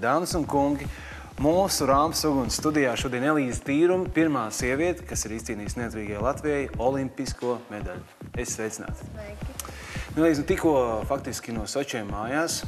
Dāmas un kungi, mūsu Rāmas uguns studijā šodien Elīze Tīruma, pirmā sieviete, kas ir izcīnījusi neatkarīgajai Latvijai olimpisko medaļu. Es sveicināti. Sveiki. Elīze, tikko faktiski no Sočiem mājās.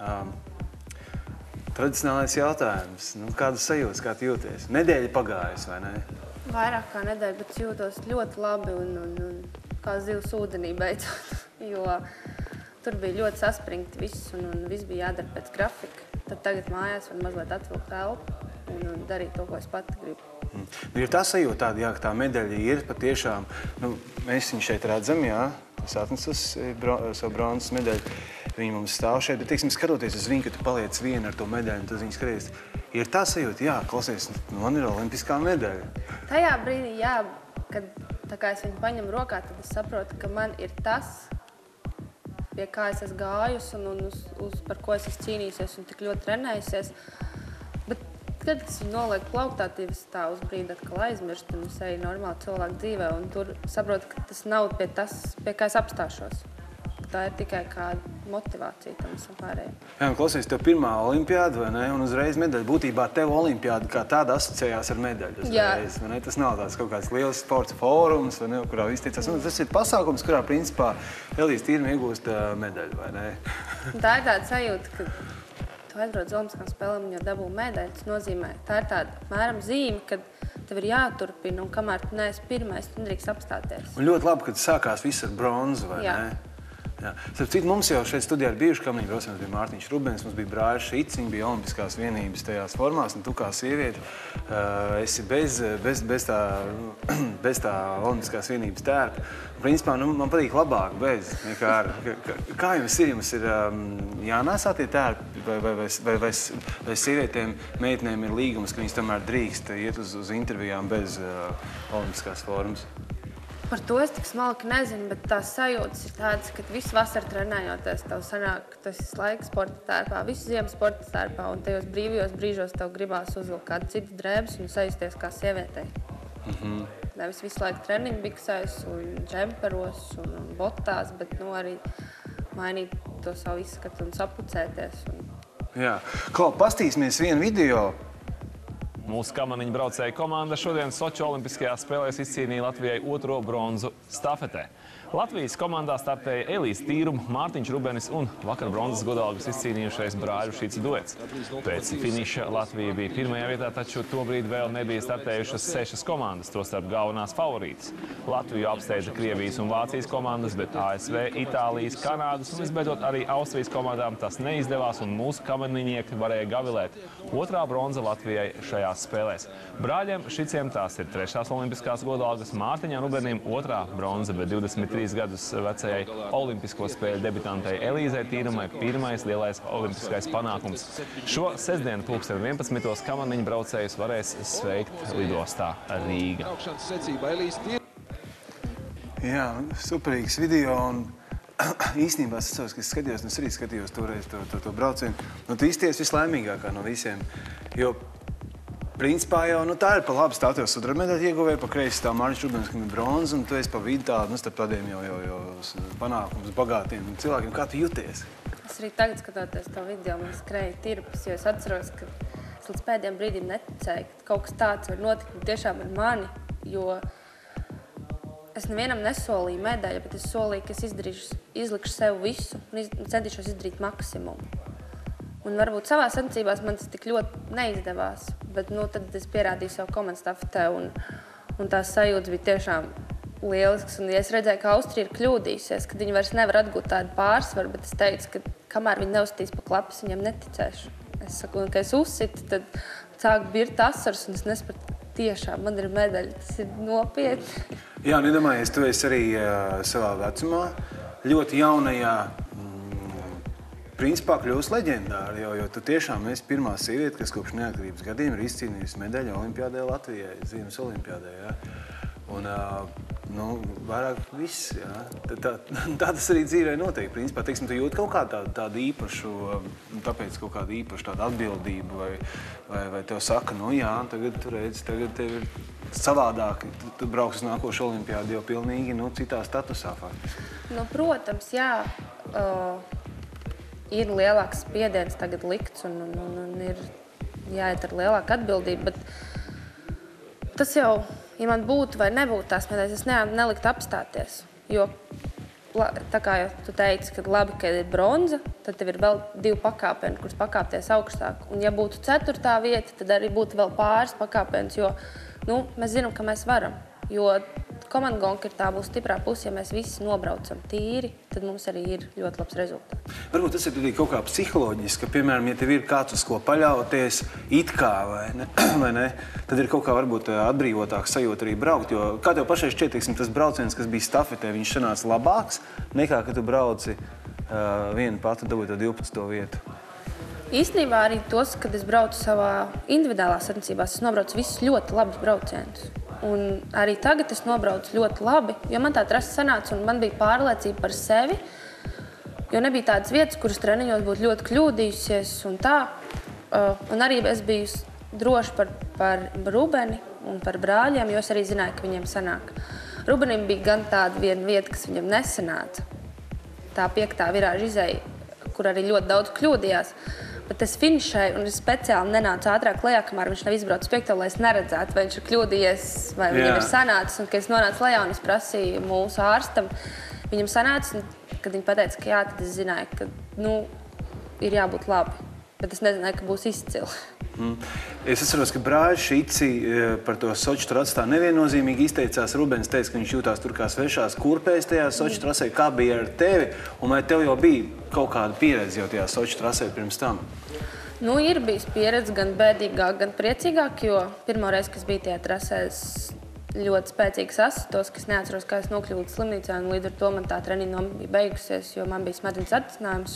Tradicionālais jautājums. Kādas sajūtas, kā tu jūties? Nedēļa pagājusi, vai ne? Vairāk kā nedēļa, bet jūtos ļoti labi un kā zivs ūdenī beidzot, jo tur bija ļoti saspringti viss un viss bija jādara pēc grafika. Tad tagad mājās var mazliet atvilkt elpu un darīt to, ko es pati gribu. Ir tā sajūta tāda, jā, ka tā medaļa ir patiešām, mēs viņu šeit redzam, jā, es atnesus savu bronzas medaļu, viņi mums stāv šeit, bet, teiksim, skatoties uz viņu, ka tu paliec viena ar to medaļu, un tu viņu skaties, ir tā sajūta, jā, klausies, man ir olimpiskā medaļa. Tajā brīdī, jā, kad tā kā es viņu paņemu rokā, tad es saprotu, ka man ir tas, pie kā es esmu gājusi un par ko es esmu cīnījusies un tik ļoti trenējusies. Bet, kad es viņu nolieku plauktā, es tā uz brīdi atkal aizmirstu un es eju normāli cilvēku dzīvē un tur saprotu, ka tas nav pie kā es apstāšos. Tā ir tikai kāda motivācija tam visam pārējiem. Jā, un klausies, tev pirmā olimpiāda, vai ne? Un uzreiz medaļa. Būtībā tev olimpiāda kā tāda asociējās ar medaļu uzreiz, vai ne? Tas nav tāds kaut kāds liels sports fórums, vai ne, kurā viss ticās. Tas ir pasākums, kurā, principā, Elīze Tīruma iegūst medaļu, vai ne? Tā ir tāda sajūta, ka tu aizbrauc uz olimpiskām spēlēm un jau dabū medaļu. Tas nozīmē, tā ir tāda apmēram zīme, kad tev ir jāturpina un kamēr tu neesi pirmais, tu nedrīkst apstāties. Un ļoti labi, kad sākās viss ar bronzu, vai ne? Jā. Starp citu, mums jau šeit studijā ir bijuši kamniņi braucieni, bija Mārtiņš Rubens, mums bija brāļi Šits, viņi bija olimpiskās vienības tajās formās, un tu kā sieviete esi bez tā olimpiskās vienības tērpa. Principā, man patīk labāk bez nekā ar. Kā jums ir? Jums ir jānēsā tie tērpi, vai sievietēm, meitenēm ir līgums, ka viņas tomēr drīkst iet uz intervijām bez olimpiskās formas? Par to es tik smalki nezinu, bet tās sajūtas ir tādas, ka visu vasaru trenējoties, tev sanāk, tas ir laiks sporta tērpā, visu ziemu sporta tērpā, un tajos brīvajos brīžos tev gribās uzvilkt kādu citu drēbes un sajusties kā sievietei. Nevis visu laiku treniņu biksēs un džemperos un botās, bet arī mainīt to savu izskatu un sapucēties. Jā. Klau, pastīsimies vienu video. Mūsu kamaniņu braucēju komanda šodien Soču olimpiskajās spēlēs izcīnīja Latvijai 2. bronzu stafetē. Latvijas komandā startēja Elīze Tīruma, Mārtiņš Rubenis un vakar bronzas godalgas izcīnījušais brāļu Šits duets. Pēc finiša Latvija bija pirmajā vietā, taču tobrīd vēl nebija startējušas 6 komandas, tostarp galvenās favorītas. Latviju apsteidza Krievijas un Vācijas komandas, bet ASV, Itālijas, Kanādas un visbeidzot arī Austrijas komandām tas neizdevās un mūsu kamaniņieki varēja gavilēt 2. bronza Latvijai šajās spēlēs. Brāļiem Šiciem tās ir 3. olimpiskās godalgas, Mārtiņam Rubenim 2. bronza, bet 23 gadus vecajai olimpisko spēļu debitantei Elīzei Tīrumai pirmais lielais olimpiskais panākums. Šo sestdienu 11. kamaniņu braucējus varēs sveikt lidostā Rīga. Jā, superīgs video un īstenībā es atceros, ka es skatījos, un es arī skatījos toreiz to braucienu. Tu izties vislaimīgākā no visiem, jo principā jau, tā ir pa labi stāv tev sudraba medaļu ieguvēja, pa kreisi stāv Mārtiņš Rubens, kam ir bronza, un tu esi pa vidu tādu, starp tādiem jau panākums bagātiem cilvēkiem. Kā tu jūties? Es arī tagad skatoties to video, man skrēja tirpus, jo es atceros, ka es līdz pēdējiem brīdim neticēju, ka kaut kas tāds var notikt tiešām ar mani, jo es nevienam nesolīju medaļu, bet es solīju, ka es izlikšu sev visu un centīšos izdarīt maksimumu. Un varbūt savās sacensībās man tas tik ļoti neizdevās, bet tad es pierādīju savu komandu stafetē un tās sajūtas bija tiešām lielisks. Un ja es redzēju, ka Austrija ir kļūdījusies, ka viņi vairs nevar atgūt tādu pārsvaru, bet es teicu, ka kamēr viņi neuzstīs pa klapas, viņiem neticēšu. Es saku, ka es uzsitu, tad sāk birt asaras un es nesapratu, tiešām man ir medaļa, tas ir nopietni. Jā, nedomājies, tu esi arī savā vecumā, ļoti jaunajā, principā kļūst leģendāri, jo tu tiešām esi pirmā sieviete, kas kopš neatkarības gadiem ir izcīnījusi medaļu olimpiādē Latvijai, ziemas olimpiādē, jā. Un, vairāk viss, jā. Tā tas arī dzīvē notiek, principā. Teiksim, tu jūti kaut kādu tādu īpašu, tāpēc kaut kādu īpašu tādu atbildību, vai tev saka, jā, tagad tu redzi, tagad tev ir savādāk, tu brauks uz nākošu olimpiādu jau pilnīgi, citā statusā faktiski. Protams, jā. ir lielāks spiediens tagad likts un ir jāiet ar lielāku atbildību, bet tas jau, ja man būtu vai nebūtu tās medaļas, es neliktu apstāties, jo tā kā jau tu teici, ka labi, ka ir bronza, tad tev ir vēl 2 pakāpeni, kuras pakāpties augstāk. Un ja būtu 4. vieta, tad arī būtu vēl pāris pakāpenes, jo mēs zinām, ka mēs varam. Jo komandu gonka būs stiprā puse, ja mēs visi nobraucam tīri, tad mums arī ir ļoti labs rezultāts. Varbūt tas ir arī kaut kā psiholoģiski, ka, piemēram, ja tev ir kāds, uz ko paļauties, it kā, vai ne, tad ir kaut kā varbūt atbrīvotāk sajūta arī braukt, jo kā tev pašai šķiet, teiksim, tas brauciens, kas bija stafetē, viņš sanāca labāks, nekā, ka tu brauci vienu pati dabūt 12. vietu. Īstenībā arī tos, kad es braucu savā individuālā sacensībās, es nobraucu visus ļoti labus braucienus. Un arī tagad es nobraucu ļoti labi, jo man tā trasa sanāca un man bija pārliecība par sevi, jo nebija tādas vietas, kuras treniņos būtu ļoti kļūdījusies un tā. Un arī es biju droši par Rubeni un par brāļiem, jo es arī zināju, ka viņiem sanāk. Rubenim bija gan tāda viena vieta, kas viņam nesanāca. Tā 5. virāža izēja, kur arī ļoti daudz kļūdījās. Bet es finišēju un es speciāli nenācu ātrāk lejā, kamēr viņš nav izbraucis 5. lai es neredzētu, vai viņš ir kļūdījies, vai viņam ir sanācis. Un, kad es nonācu lejā un es prasīju mūsu ārstam, viņam sanācis, un kad viņi pateica, ka jā, tad es zināju, ka, ir jābūt labi. Bet es nezināju, ka būs izcili. Es atceros, ka brāļi Šici par to Soču trasu tā neviennozīmīgi izteicās. Rubens teica, ka viņš jūtās tur kā svešās kurpēs tajā Soču trasē. Kā bija ar tevi? Un vai tev jau bija kaut kāda pieredze jau tajā Soču trasē pirms tam? Ir bijis pieredze gan bēdīgāk, gan priecīgāk, jo pirmo reizi, kas bija tajā trasē, ļoti spēcīgas asitos, kas neatceros, kā es nokļūtu slimnīcā, un līdz ar to man tā treniņa bija beigusies, jo man bija smadzenes atcinājums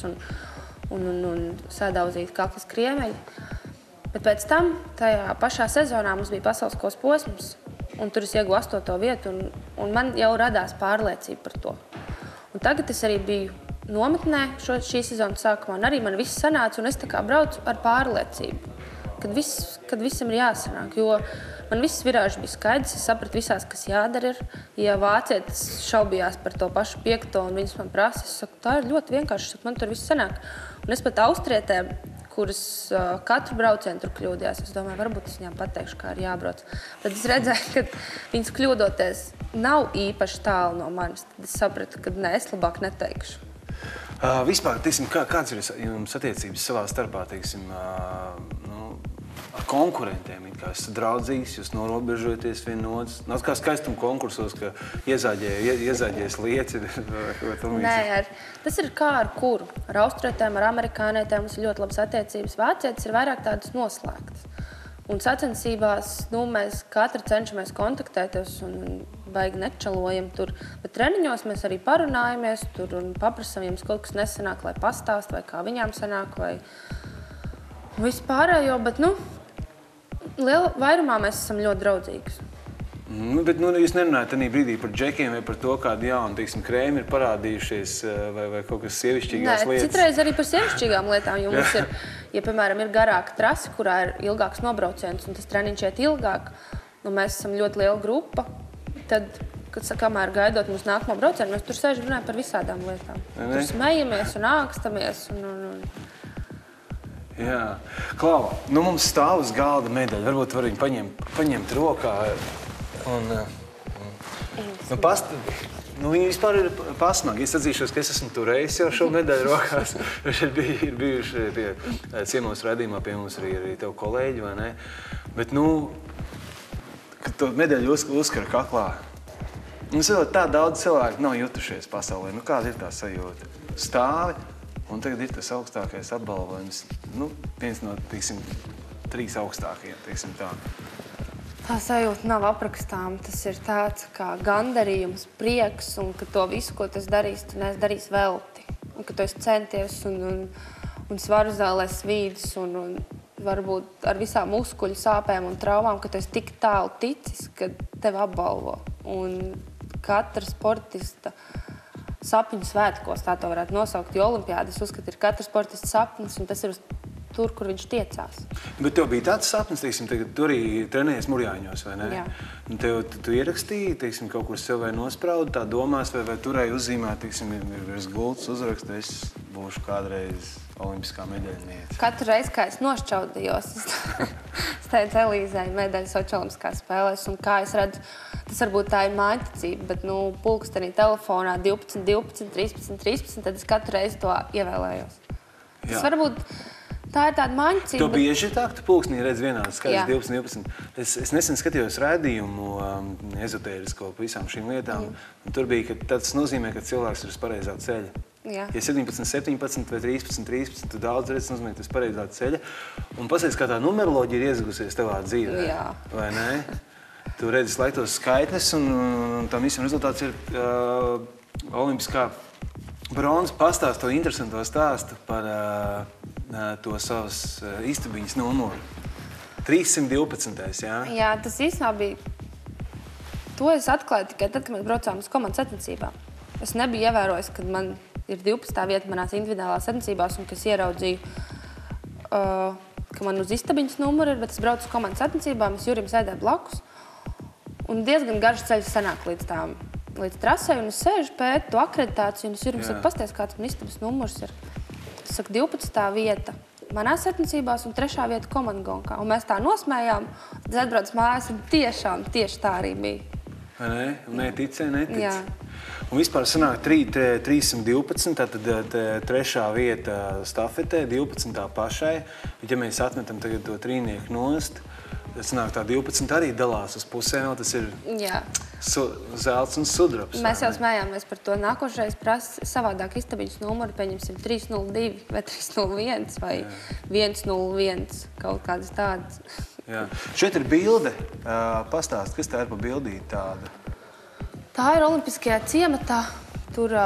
un sadauzīti kaklas kriemeļi. Bet pēc tam, tajā pašā sezonā mums bija pasaules kausa posms, un tur es ieguvu 8. vietu, un man jau radās pārliecība par to. Un tagad es arī biju nometnē šī sezonas sākumā, un arī man viss sanāca, un es tā kā braucu ar pārliecību, kad visam ir jāsanāk, jo man viss virāžs bija skaidrs, es sapratu visās, kas jādara ir. Ja vācietis šaubījās par to pašu 5. un viņas man prasa, es saku, tā ir ļoti vienkārši, man tur viss sanāk. Un es pat austrietēm, kuras katru braucienu tur kļūdījās, es domāju, varbūt es viņām pateikšu, kā ir jābrauc. Tad es redzēju, ka viņas kļūdoties nav īpaši tālu no manis. Tad es sapratu, ka es labāk neteikšu. Vispār, teiksim, kāds ir jums attiecības savā starpā, teiksim, ar konkurentiem? Kā esat draudzīgs, jūs norobežoties vienotrs? Nav kā skaistuma konkursos, ka iezāģēs lieci. Nē, tas ir kā ar kuru. Ar austrietēm, ar amerikānietēm mums ir ļoti labas attiecības. Vācietis ir vairāk tādas noslēgtas. Un sacensībās, mēs katru cenšamies kontaktēties un baigi nečalojam tur. Bet treniņos mēs arī parunājamies tur un paprasam, ja mums kaut kas nesanāk, lai pastāst, vai kā viņām sanāk, vai vispārējo, bet, vairumā mēs esam ļoti draudzīgas. Bet jūs nerunājat tādā brīdī par džekiem vai par to, kādi jauni, teiksim, krēmi ir parādījušies vai kaut kas sievišķīgās lietas? Nē, citreiz arī par sievišķīgām lietām, jo mums ir, ja, piemēram, ir garāka trasa, kurā ir ilgāks nobrauciens un tas treniņš iet ilgāk, mēs esam ļoti liela grupa, tad, kamēr gaidot mūsu nākamo braucienu, mēs tur sēžam runājam par visādām lietām. Tur smejamies un ākstamies Jā. Klau, mums stāv uz galda medaļa. Varbūt var viņu paņemt rokā. Viņi vispār ir pasmagi. Es atzīšos, ka es esmu turējis jau šo medaļu rokās. Ir bijuši pie ciemos raidījumā pie mums arī tev kolēģi, vai ne? Bet, kad to medaļu uzkara kaklā, tā daudz cilvēku nav jutušies pasaulē. Kāda ir tā sajūta? Stāvi. Un tagad ir tas augstākais apbalvojums, viens no, 3 augstākajiem, tā. Tā sajūta nav aprakstām. Tas ir tāds kā gandarījums, prieks, un ka to visu, ko tu darīsi, tu neesi velti. Un ka tu esi centies un svaru zālē svīdis un varbūt ar visām muskuļu sāpēm un traumām, ka tu esi tik tālu ticis, ka tevi apbalvo. Un katra sportista sapņu svētkos, tā to varētu nosaukt, jo olimpiādas uzskata ir katra sportista sapnis, un tas ir tur, kur viņš tiecās. Bet tev bija tāds sapnis, teiksim, tu arī trenējies Murjāņos, vai ne? Jā. Tu ierakstīji, teiksim, kaut kur sev vai nospraudi, tā domās, vai turēji uzzīmēt, teiksim, ir virs gultas uzraksta, es būšu kādreiz olimpiskā medaļniece. Katru reizi, kā es nošķaudījos, es teicu Elīzai medaļu Soči olimpiskās spēlēs, un kā es redzu, tas varbūt tā ir mājticība, bet, pulkstenī telefonā 12, 12, 13, 13, tad es katru reizi to ievēlējos. Tas varbūt tā ir tāda mājticība. To bieži tā, ka tu pulkstenī redz vienāds skaits 12, 12. Es nesen skatījos rādījumu ezotērisko par visām šīm lietām, un tur bija, ka tas nozīmē, ka cilvēks ir uz pareizā ceļa. Jā. Ja 17, 17 vai 13, 13, tu daudz redz, nozīmē, ka tu esi pareizā ceļa. Un pasies, kā tā numeroloģija ir iezagusies tavā dzīvē. Jā. Vai ne? Tu redzi laiktos skaitļus, un tam visam rezultāts ir olimpiskā bronza. Pastāst to interesanto stāstu par to savas istabiņas numuru. 312. Jā? Jā, tas īstenībā bija... To es atklāju tikai tad, kad mēs braucām uz komandas sacensībām. Es nebiju ievērojis, kad man ir 12. vieta manās individuālās sacensībās, un ka es ieraudzīju, ka man uz istabiņas numuru ir, bet es braucu uz komandas sacensībām, es Jurim sēdēju blakus, un diezgan garš ceļš sanāk līdz trasei, un es sēžu pēc to akreditāciju, un es Jurim saku, pasties, kāds man istabas numurs ir. Es saku, 12. vieta manās sacensībās un 3. vieta komandonkā, un mēs tā nosmējām, tad atbrauc mājās, un tieši tā arī bija. Vai ne? Un netic. Jā. Un vispār sanāk 312, tātad 3. vieta stafetē, 12. pašai. Ja mēs atmetam tagad to trīnieku nost, tad sanāk tā 12 arī dalās uz pusēm, tas ir zelts un sudrabs. Mēs jau smējāmies par to. Nākošais prasa savādāk istabiņas numuru, pieņemsim 302 vai 301 vai 101, kaut kādas tādas. Jā. Šeit ir bilde. Pastāst, kas tā ir pa bildīti tāda? Tā ir olimpiskajā ciematā. Tur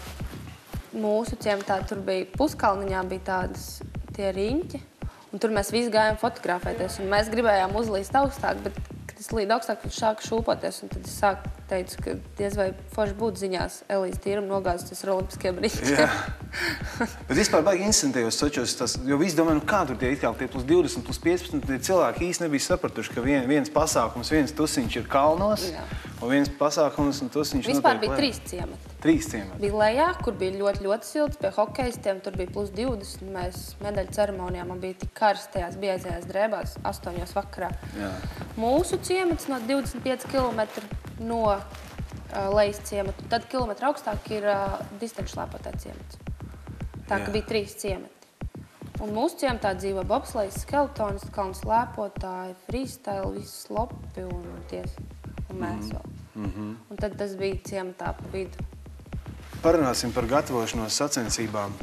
mūsu ciematā tur bija Puskalniņā bija tādas tie riņķi. Un tur mēs visi gājām fotografēties. Un mēs gribējām uzlīst augstāk, bet, kad es līdu augstāk, tad sāku šūpoties. Un tad es teicu, ka diez vai forši būtu ziņās Elīze Tīruma nogāzties ar olimpiskiem riņķiem. Bet vispār baigi incidentējos Sočos, jo visi domāja, kā tur tie plus 20, plus 15, tie cilvēki īsti nebija sapratuši, ka viens pasākums, viens tusiņš ir kalnos, un viens pasākums un tusiņš vispār notiek bija 3 ciemati. 3 ciemati. Bija lejā, kur bija ļoti silts pie hokejistiem, tur bija plus 20, mēs medaļu ceremonijā, man bija tik karstajās biezajās drēbās 8 vakarā. Jā. Mūsu ciemats no 25 km no lejas ciematu, tad kilometru augstāk ir distanču slēpotā ciemats. Tā, ka bija 3 ciemati. Un mūsu ciematā dzīvo bobslejas, skeletons, kalnu slēpotāji, freestyle, visi slopi un mēs vēl. Un tad tas bija ciematā pa vidu. Parunāsim par gatavošanos sacensībām.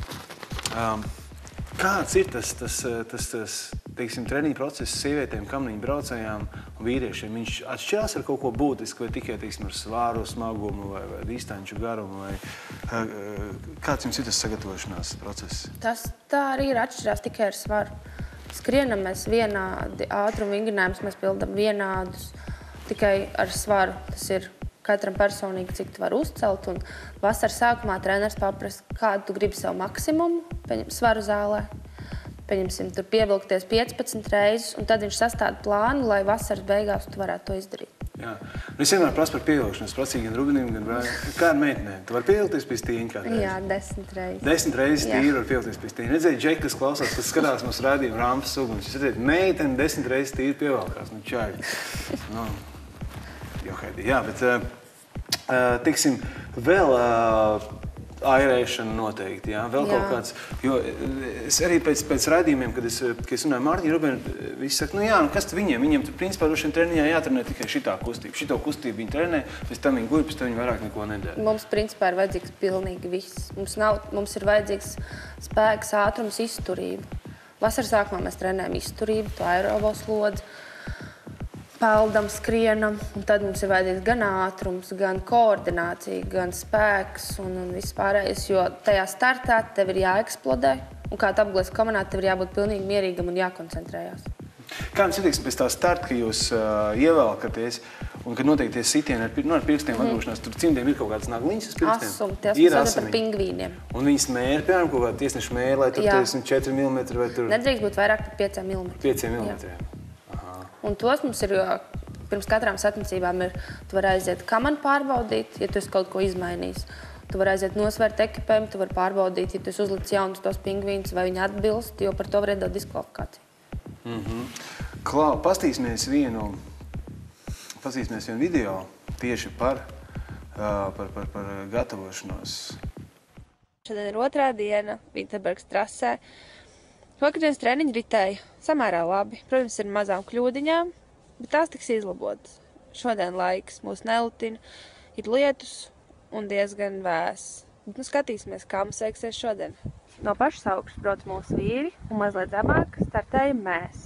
Kāds ir tas teiksim, treniņu process sievietēm, kamniņu braucējām un vīriešiem? Viņš atšķirās ar kaut ko būtisku vai tikai, teiksim, ar svāru, smagumu vai distanču garumu? Kāds jums ir tas sagatavošanās process? Tas tā arī ir atšķirās tikai ar svaru. Skrienam mēs vienādi, ātrumu vingrinājumus mēs pildam vienādus, tikai ar svaru. Tas ir katram personīgi, cik tu vari uzcelt. Un vasaras sākumā treneris paprast, kādu tu gribi savu maksimumu svaru zālē. Pieņemsim, tur pievilkties 15 reizes, un tad viņš sastāda plānu, lai vasaras beigās tu varētu to izdarīt. Jā. Es vienmēr prasu par pievilkšanos, prasīju gan Rubenim, gan Brāļiem. Kā ar meitenēm? Tu vari pievilkties pie stīņa kādu reizi? Jā, 10 reizes. 10 reizes tīri var pievilkties pie stīņa. Redzēju, Džeki, kas klausās, kas skatās mūsu rādījumu Rampas uguns. Jūs redzēt, meiteni 10 reizes tīri pievilkās. Nu, čaļi. Jā, bet, tiksim, vēl airēšana noteikti, jā, vēl kaut kāds, jo es arī pēc raidījumiem, kad es runāju Mārtiņu Rubenu, visi saka, kas tu viņiem tur principā droši vien treniņā jātrenē tikai šito kustību viņi trenē, pēc tam viņi guļ, pēc tam viņi vairāk neko nedara. Mums principā ir vajadzīgs pilnīgi viss. Mums ir vajadzīgs spēks, ātrums, izturība. Vasaras sākumā mēs trenējam izturību, to aerobolu slodzi, peldam, skrienam, un tad mums ir vajadzīgs gan ātrums, gan koordinācija, gan spēks un viss pārējais, jo tajā startā tev ir jāeksplodē, un kā tu apgūsi komandā, tev ir jābūt pilnīgi mierīgam un jākoncentrējās. Kā jums ir pēc tā starta, ka jūs ievelkaties, un kad notiek tie sitieni ar pirkstiem atgūšanās, tur cimdiem ir kaut kādas nagliņas uz pirkstiem? Asumi, tie sauc par pingvīniem. Un viņi smēra, piemēram, kaut kāda tiesneša mēra, lai tur 4 mm vai tur... Nedrīkst būt vairāk par 5 mm. 5 mm. Un tos mums ir, pirms katrām sacensībām tu vari aiziet kamanu pārbaudīt, ja tu esi kaut ko izmainījis. Tu vari aiziet nosvērt ekipējumu, tu vari pārbaudīt, ja tu uzlicis jaunus tos pingvīnus, vai viņi atbilst, jo par to var iedot diskvalifikāciju. Klau, pastīsimies vienu video tieši par gatavošanos. Šodien ir otrā diena Vinterbergas trasē. Vakardienas treniņi ritēja samērā labi. Protams, ir mazām kļūdiņām, bet tās tiks izlabotas. Šodien laiks mūs nelutina, ir lietus un diezgan vēss. Nu, skatīsimies, kā mums veiksies šodien. No pašas augšas brauc mūsu vīri un mazliet zemāk startējam mēs.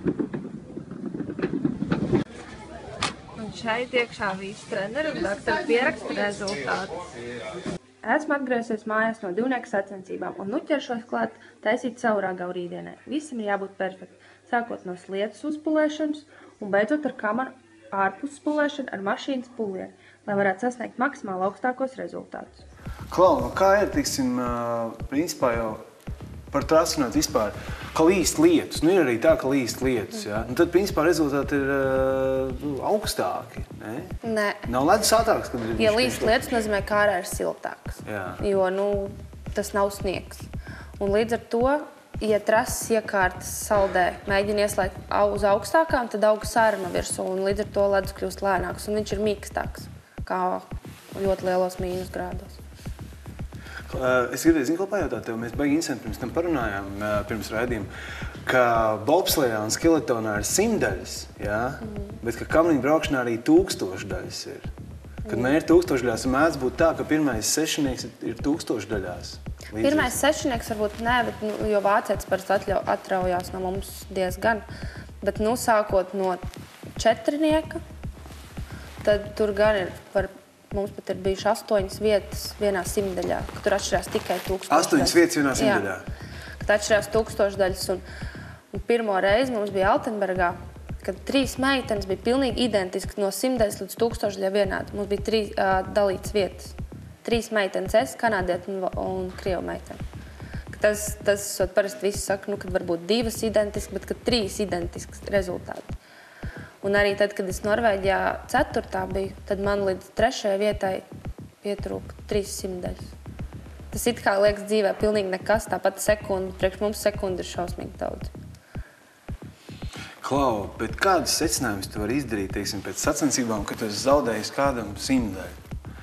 Un šeit iekšā visi treneri un doktori pieraksta rezultātus. Esmu atgriezies mājās no divnieku sacensībām un nu ķeršos klāt taisīt savu ragavu rītdienai. Visam ir jābūt perfekti, sākot no slietas uzpulēšanas un beidzot ar kameru ārpus spulēšanu ar mašīnas pulieni, lai varētu sasniegt maksimāli augstākos rezultātus. Klau, nu kā ir, teiksim, principā jau par trasi runāt vispār, ka līst lietus, nu ir arī tā, ka līst lietus, jā? Un tad, principā, rezultāti ir augstāki, ne? Nē. Nav ledus ātrāks, kad ir... Ja līst lietus, nozīmē, ka ārā ir siltāks, jo, nu, tas nav sniegs. Un līdz ar to, ja trases iekārtas saldē mēģina ieslēgt uz augstākām, tad auga sārma virsū, un līdz ar to ledus kļūst lēnāks, un viņš ir mīkstāks, kā ļoti lielos mīnus grādos. Es gribēju, ko pajautāt tev, mēs baigi incidenti pirms tam parunājām, pirms raidījuma, ka bobslejā un skeletonā ir 100 daļas, jā? Bet ka kamniņu braukšanā arī 1000 daļas ir. Kad mēr 1000 daļās, mēdz būt tā, ka pirmais sešinieks ir 1000 daļās. Pirmais sešinieks varbūt nē, bet, jo vācietis parasti atraujās no mums diezgan. Bet, nu, sākot no 4nieka, tad tur gan ir, mums pat ir bijuši 8 vietas vienā 100 daļā, ka tur atšķirās tikai 1000 daļas. 8 vietas vienā 100 daļā? Jā, kad atšķirās 1000 daļas. Un pirmo reizi mums bija Altenbergā, kad 3 meitenes bija pilnīgi identiski no 100 daļas līdz 1000 daļā vienādi. Mums bija 3 dalītas vietas. 3 meitenes, es, kanādieti un krievu meiteni. Tas parasti visi saka, nu, kad varbūt 2 identiski, bet kad 3 identisks rezultāti. Un arī tad, kad es Norvēģijā 4. biju, tad man līdz 3. vietai pietrūka 300 daļas. Tas it kā liekas dzīvē pilnīgi nekas, tāpat sekundi, priekš mums sekundi ir šausmīgi daudz. Klau, bet kādas secinājumus tu vari izdarīt, teiksim, pēc sacensībām, kad tu esi zaudējis kādam 100 daļu?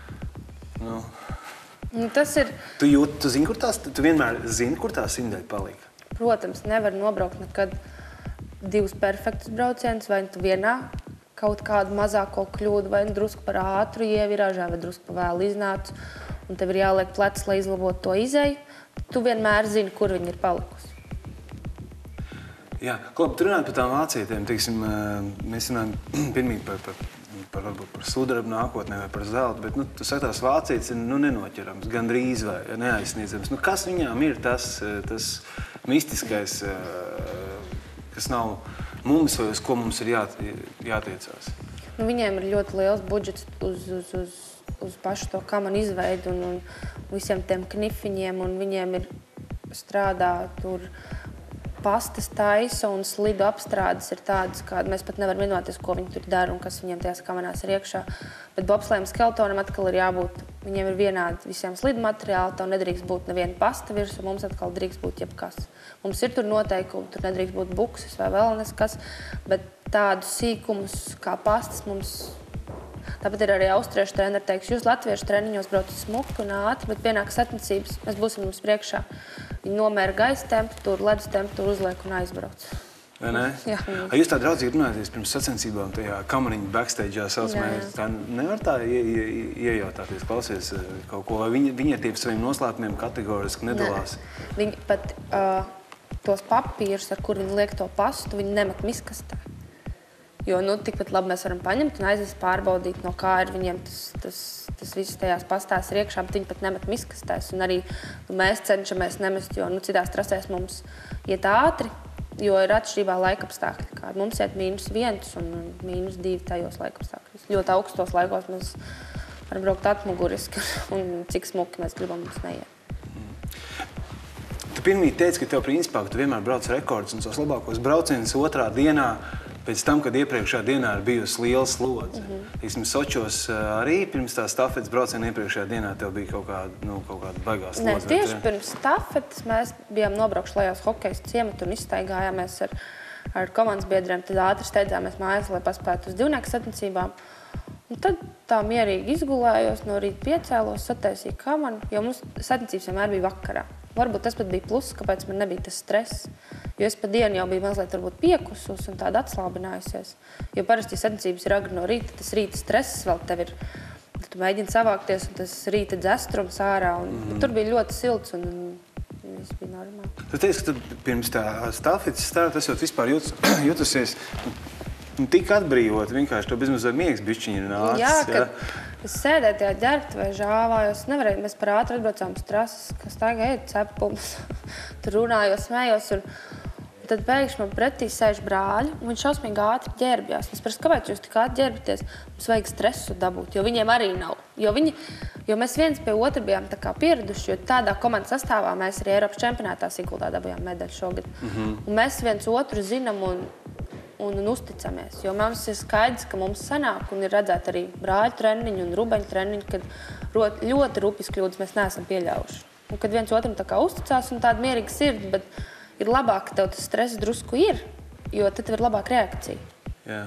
Nu, tas ir... Tu zini, tu vienmēr zini, kur tā 100 daļa palika? Protams, nevar nobraukt nekad 2 perfektus braucienus, vai tu vienā kaut kādu mazāko kļūdu, vai drusku par ātru ievirāžā, vai drusku par vēlu iznācu, un tev ir jāliek plecs, lai izlabotu to izeju. Tu vienmēr zini, kur viņi ir palikusi. Jā, Klau, tu runājot par tām vācietēm, teiksim, mēs runājam pirmīgi par sudrabu nākotnē vai par zeltu, bet, nu, tu saki, tās vācietes ir, nu, nenoķerams, gandrīz vai neaizsniedzams. Nu, kas viņām ir tas mistiskais, kas nav mums vai uz ko mums ir jātiecās? Nu, viņiem ir ļoti liels budžets uz pašu to kamanu izveidu un visiem tiem knifiņiem, un viņiem ir strādā tur pastas taisa un slidu apstrādes ir tādas, kāda mēs pat nevaram vienoties, ko viņi tur dara un kas viņiem tajās kamerās ir iekšā. Bet bobslejam skeletonam atkal ir jābūt, viņiem ir vienādi visiem slidu materiāli, tev nedrīkst būt neviena pasta virs, un mums atkal drīkst būt jebkas. Mums ir tur noteikumi, tur nedrīkst būt bukses vai vēl neskas, bet tādus sīkumus kā pastas mums... Tāpat ir arī austriešu treneri teiks, jūs latviešu treniņos braucat smuki un ātri, bet pienāk sacensības, mēs būsim mums priekšā. Viņi nomēra gaisa temperatūru, ledus temperatūru uzliek un aizbrauc. Vai ne? Jā. Jūs tā draudzīgi runājaties pirms sacensībām tajā kamariņu backstage'ā saucamē, tā nevar tā iejautāties, klausies kaut ko, vai viņi ar tiem saviem noslēpumiem kategoriski nedalās? Nē. Viņi pat tos papīrus, ar kur viņi liek to pastu, viņi nemet miskastē. Jo, nu, tikpat labi mēs varam paņemt un aizies pārbaudīt, no kā ir viņiem tas viss tajās pastās ir iekšā, bet viņi pat nemet miskastēs. Un arī mēs cenšamies nemest, jo, nu, citās trasēs mums iet ātri, jo ir atšķirībā laikapstākļi. Kā mums iet -1 un -2 tajos laikapstākļos. Ļoti augstos laikos mēs varam braukt atmuguriski, un cik smuki mēs gribam, mums neiet. Tu pirmīt teici, ka tev principā, ka tu vienmēr brauc rekordus un tos labākos braucienus otrā dienā pēc tam, kad iepriekšējā dienā ir bijusi liela slodze. Sočos arī pirms tā stafetes brauciena iepriekšējā dienā tev bija kaut kāda baigā slodze? Nē, tieši pirms stafetes mēs bijām nobraukši lejās hokejas ciematu un izstaigājāmies ar komandas biedriem. Tad ātri steidzāmies mājās, lai paspētu uz divnieku sacensībām. Un tad tā mierīgi izgulējos, no rīta piecēlos, sataisīju kamanu, jo mums sacensības vienmēr bija vakarā. Varbūt tas pat bija pluss, kāpēc man nebija tas stress. Jo es pa dienu jau biju mazliet varbūt piekusus un tāda atslābinājusies. Jo parasti sacensības ir agri no rīta, tas rīta stress vēl tev ir. Tu mēģini savākties un tas rīta dzestrums ārā. Tur bija ļoti silts un viss bija normāli. Tu teici, ka tu pirms tā stafetes starta esot vispār jutusies tik atbrīvot, vienkārši to bezmazliet miegs bišķiņi ir nācis. Jā, kad es sēdēju tajā ģerbtuvē žāvājos, nevarēju, mēs par ātri atbraucām uz trases, kas tagad ēd cepums, tur runājos, smējos, un tad pēkšņi man pretī sēž brāļi, un viņš šausmīgi ātri ģērbjās. Es prasu, kāpēc jūs tik ātri ģērbjaties? Mums vajag stresu dabūt, jo viņiem arī nav. Jo mēs viens pie otra bijām tā kā pieraduši, jo tādā komandas sastāvā mēs arī Eiropas čempionātā Siguldā dabujām medaļu šogad. Un mēs viens otru zinām un uzticamies, jo mums ir skaidrs, ka mums sanāk un ir redzēt arī brāļu treniņu un rubeņu treniņu, kad ļoti rupjas kļūdas mēs neesam pieļaujuši. Un kad viens otram tā kā uzticās un tāda mierīga sirds, bet ir labāk, ka tev tas stress drusku ir, jo tad tev ir labāka reakcija. Jā.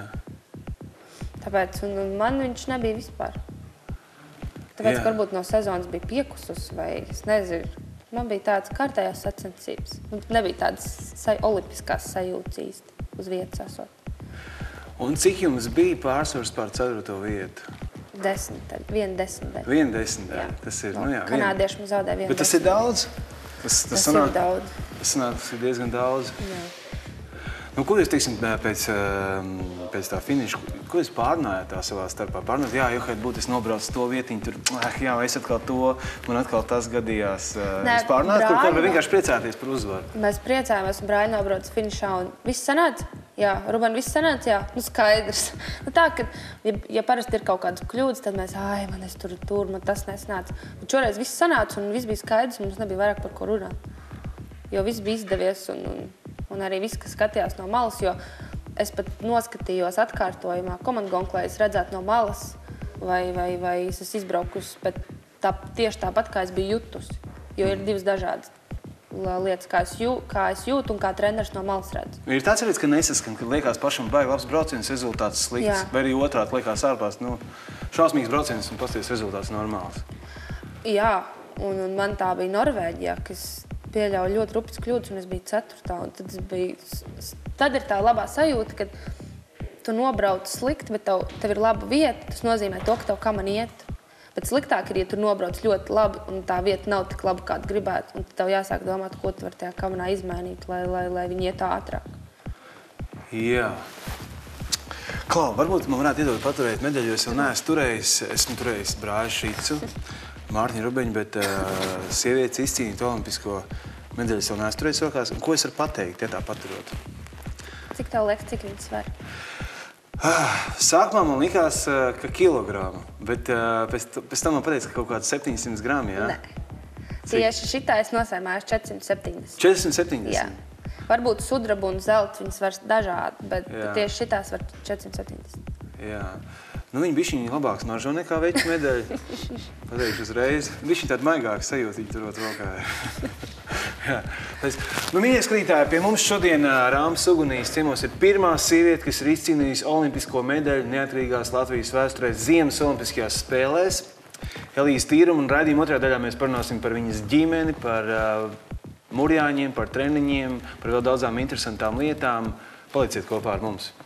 Tāpēc man viņš nebija vispār. Tāpēc, ka varbūt no sezonas bija piekusus vai es nezinu. Man bija tādas kārtējās sacensības. Nebija tādas olimpiskās sajūtas īsti. Uz vietas esot. Un cik jums bija pārsvars pār 4. vietu? 10. Viena desmitdaļa. Viena desmitdaļa. Tas ir, kanādieši mums zaudēja viena desmitdaļa. Bet tas ir daudz? Tas ir daudz. Tas ir diezgan daudz. Jā. Ko jūs, teiksim, pēc tā finiša, ko jūs pārnājāt tā savā starpā? Pārnājāt, jā, jo, būtu es nobraucu to vietiņu, tur, jā, es atkal to, man atkal tas gadījās. Jūs pārnājāt kaut ko, vai vienkārši priecāties par uzvaru? Mēs priecājāmies, un brāļi nobrauc finišā, un viss sanāca? Jā, Ruben, viss sanāca? Jā, skaidrs. Tā, ka, ja parasti ir kaut kādas kļūdas, tad mēs, man es tur, man tas nesnāca. Bet šoreiz viss sanāca, un viss bija skaidrs, un mums nebija vairāk par ko runāt. Jo viss bija izdevies, un arī viss, kas skatījās no malas, jo es pat noskatījos atkārtojumā komandu, lai es redzētu no malas, vai es esmu izbraukusi, bet tieši tāpat, kā es biju jutusi. Jo ir divas dažādas lietas, kā es jūtu un kā treneris no malas redz. Ir tāds arī, ka nesaskan, kad liekas pašam baigi labs brauciens, rezultāts slikts, jā. Vai arī otrādi liekas ārpās, šausmīgs brauciens un pasties rezultāts normāls. Jā, un man tā bija Norvēģijā, kas pieļauja ļoti rupjas kļūdas, un es biju 4. Un tad ir tā labā sajūta, kad tu nobrauc slikti, bet tev ir laba vieta. Tas nozīmē to, ka tev kamana iet. Bet sliktāk ir, ja tu nobrauc ļoti labi, un tā vieta nav tik laba, kā tu gribētu. Un tev jāsāk domāt, ko tu vari tajā kamanā izmainīt, lai viņi iet ātrāk. Jā. Klau, varbūt man varētu iedot paturēt medaļu, jo es vēl neesmu turējis. Esmu turējis brāļu Šicu, Mārtiņu Rubeņu, bet sievietes izcīnīt olimpisko medaļu vēl neesmu turējis rokās. Ko es varu pateikt, ja tā paturot? Cik tev liekas, cik viņas var? Sākumā man likās, ka kilogramu, bet pēc tam man pateica, ka kaut kāds 700 grami, jā? Nē. Tieši šitā es nosēmāju 470. 470? Jā. Varbūt sudrabu un zelta viņas var dažādi, bet tieši šitās var 470. Jā. Viņi bišķiņi labāk smaržo nekā veķu medaļu. Pateikšu uzreiz. Bišķiņi tāda maigāka sajūta viņi turot rokā. Mīļie skatītāji, pie mums šodien Rāmas Ugunīs ciemos ir pirmā sieviete, kas ir izcīnījusi olimpisko medaļu neatkarīgās Latvijas vēsturē Ziemas olimpiskajās spēlēs. Elīze Tīruma, un raidījuma otrajā daļā mēs parunāsim par viņas ģimeni, par murjāņiem, par treniņiem, par vēl daudzām interesantām lietām. Paliciet kopā ar mums!